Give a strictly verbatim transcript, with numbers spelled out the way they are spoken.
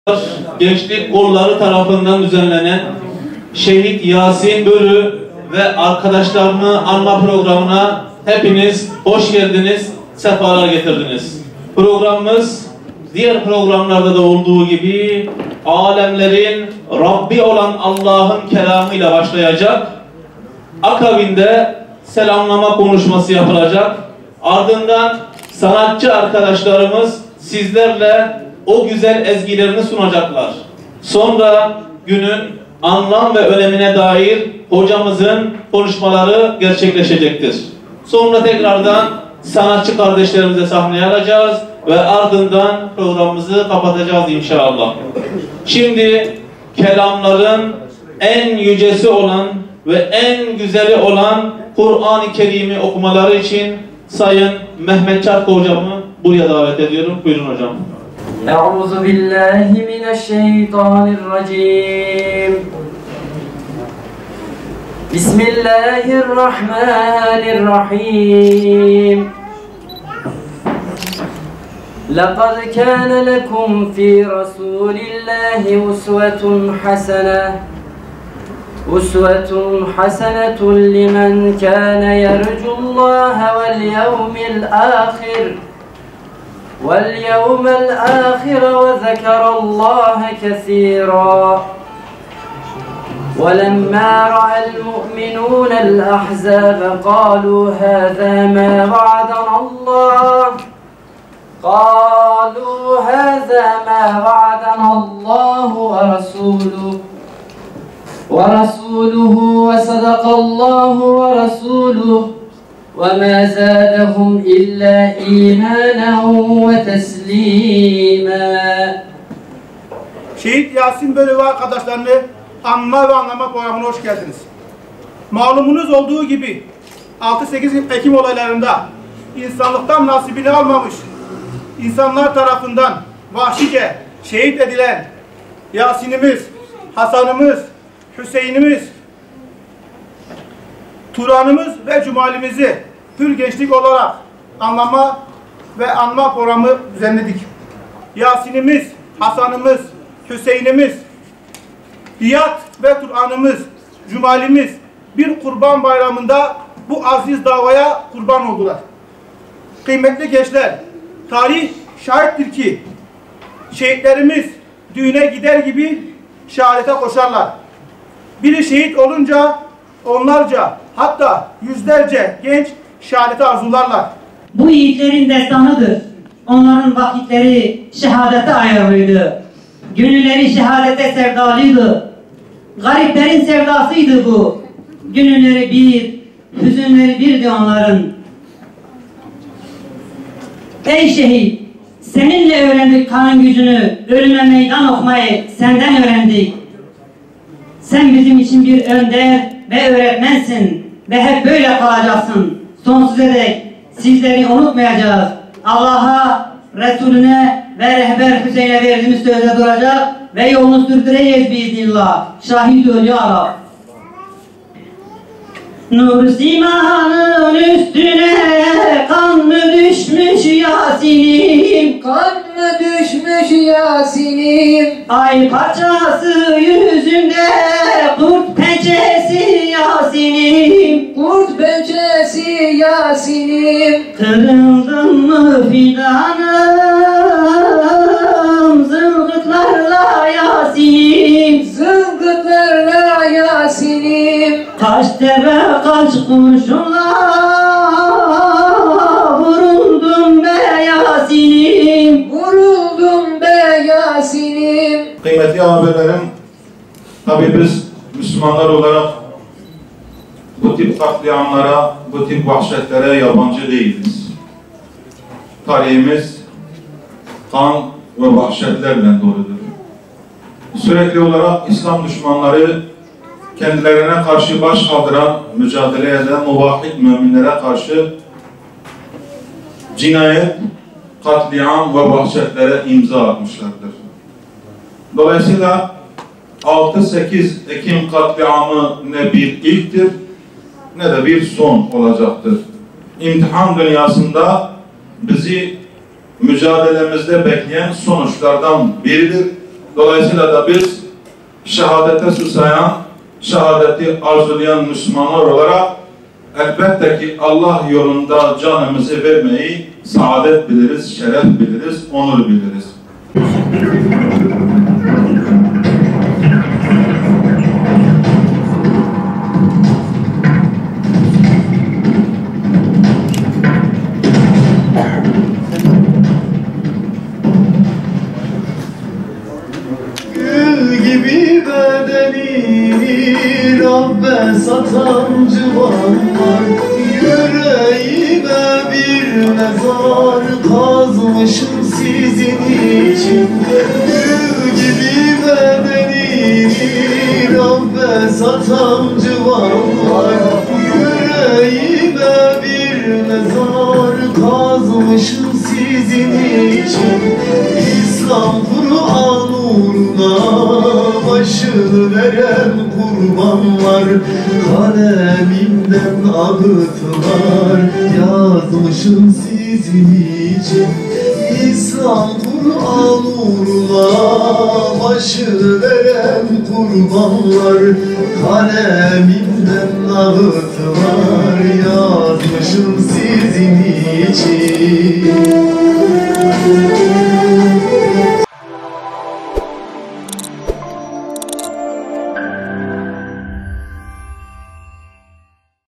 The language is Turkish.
Gençlik Kolları tarafından düzenlenen Şehit Yasin Börü ve arkadaşlarını anma programına hepiniz hoş geldiniz, sefalar getirdiniz. Programımız diğer programlarda da olduğu gibi alemlerin Rabbi olan Allah'ın kelamıyla başlayacak. Akabinde selamlama konuşması yapılacak. Ardından sanatçı arkadaşlarımız sizlerle o güzel ezgilerini sunacaklar. Sonra günün anlam ve önemine dair hocamızın konuşmaları gerçekleşecektir. Sonra tekrardan sanatçı kardeşlerimize sahneye alacağız ve ardından programımızı kapatacağız inşallah. Şimdi kelamların en yücesi olan ve en güzeli olan Kur'an-ı Kerim'i okumaları için Sayın Mehmet Çarkı hocamı buraya davet ediyorum. Buyurun hocam. Euzu billahi mineşşeytanirracim. Bismillahirrahmanirrahim. لقد كان لكم في رسول الله أسوة حسنة أسوة حسنة لمن كان يرجو الله واليوم الآخر واليوم الآخر وذكر الله كثيرا ولما رأى المؤمنون الأحزاب قالوا هذا ما وعدنا الله قالوا هذا ما وعدنا الله ورسوله ورسوله وصدق الله ورسوله وما زادهم إلا إيمانا وتسليما. Şehit Yasin Börü ve arkadaşlarını anma ve anlama programına hoş geldiniz. Malumunuz olduğu gibi altı sekiz Ekim olaylarında insanlıktan nasibini almamış, insanlar tarafından vahşice şehit edilen Yasin'imiz, Hasan'ımız, Hüseyin'imiz, Turan'ımız ve Cumalimizi Hür Gençlik olarak anlama ve anma programı düzenledik. Yasin'imiz, Hasan'ımız, Hüseyin'imiz, Diyat ve Turan'ımız, Cumalimiz bir kurban bayramında bu aziz davaya kurban oldular. Kıymetli gençler, tarih şahittir ki şehitlerimiz düğüne gider gibi şehadete koşarlar. Biri şehit olunca onlarca hatta yüzlerce genç şehadete arzularlar. Bu yiğitlerin destanıdır. Onların vakitleri şehadete ayarlıydı. Gönülleri şehadete sevdalıydı. Gariplerin sevdasıydı bu. Gönülleri bir, hüzünleri birdi onların. Ey şehit! Seninle öğrendik kanın gücünü, ölüme meydan okumayı senden öğrendik. Sen bizim için bir önder ve öğretmensin ve hep böyle kalacaksın. Sonsuza dek sizleri unutmayacağız. Allah'a, Resulüne ve rehber Hüseyin'e verdiğimiz sözde duracak ve yolunu sürdüreceğiz biiznillah. Şahit ol ya Rab. Nur simanın üstüne kan mı düşmüş Yasin'im? Kan mı düşmüş Yasin'im? Ay parçası yüzünde kurt pençesi Yasin'im. Kurt pençesi Yasin'im. Kırıldın mı fidanım zılgıtlarla Yasin'im? Zılgıtlarla Yasin'im. Kaç tepe kaç kurşunla vuruldum be Yasin'im. Vuruldum be Yasin'im. Kıymetli abilerim, tabi biz Müslümanlar olarak bu tip katliamlara, bu tip vahşetlere yabancı değiliz. Tarihimiz kan ve vahşetlerle doludur. Sürekli olarak İslam düşmanları kendilerine karşı baş kaldıran, mücadele eden muvahhid müminlere karşı cinayet, katliam ve vahşetlere imza atmışlardır. Dolayısıyla altı sekiz Ekim katliamı ne bir ilktir ne de bir son olacaktır. İmtihan dünyasında bizi mücadelemizde bekleyen sonuçlardan biridir. Dolayısıyla da biz şehadete susayan, şehadeti arzulayan Müslümanlar olarak elbette ki Allah yolunda canımızı vermeyi saadet biliriz, şeref biliriz, onur biliriz. Gül gibi bedenini Rabbe satan civanlar, yüreğime bir mezar kazmışım sizin için. Gül gibi bedenini Rabbe satan civanlar, yüreğime bir mezar kazmışım sizin için. İslam Kur'an uğruna başını veren kurbanlar, kalemimden ağıtlar yazmışım sizin için. İslam Kur'an uğruna başını veren kurbanlar, kalemimden ağıtlar yazmışım sizin için.